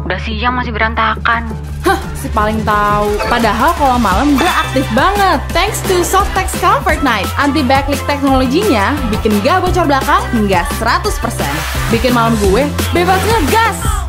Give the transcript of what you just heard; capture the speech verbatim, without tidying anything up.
Udah siang masih berantakan. Hah, si paling tahu. Padahal kalau malam gue aktif banget. Thanks to Softex Comfort Night. Anti backlick teknologinya bikin gak bocor belakang hingga seratus persen. Bikin malam gue bebas ngegas.